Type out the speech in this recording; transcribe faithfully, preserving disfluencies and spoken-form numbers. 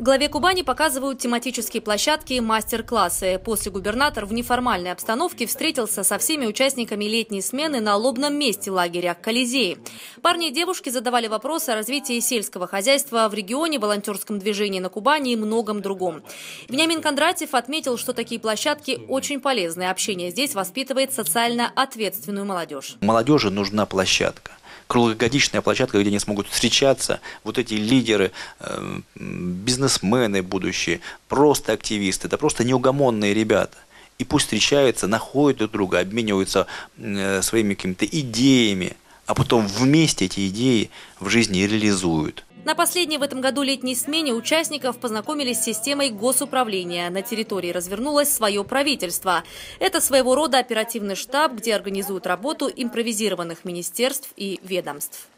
главе Кубани показывают тематические площадки и мастер-классы. После губернатор в неформальной обстановке встретился со всеми участниками летней смены на лобном месте лагеря Колизей. Парни и девушки задавали вопросы о развитии сельского хозяйства в регионе, волонтерском движении на Кубани и многом другом. Вениамин Кондратьев отметил, что такие площадки очень полезны. Общение здесь воспитывает социально ответственную молодежь. Молодежи нужна площадка. Круглогодичная площадка, где они смогут встречаться, вот эти лидеры, э, бизнесмены будущие, просто активисты, это просто неугомонные ребята. И пусть встречаются, находят друг друга, обмениваются э, своими какими-то идеями, а потом вместе эти идеи в жизни реализуют. На последней в этом году летней смене участников познакомились с системой госуправления. На территории развернулось свое правительство. Это своего рода оперативный штаб, где организуют работу импровизированных министерств и ведомств.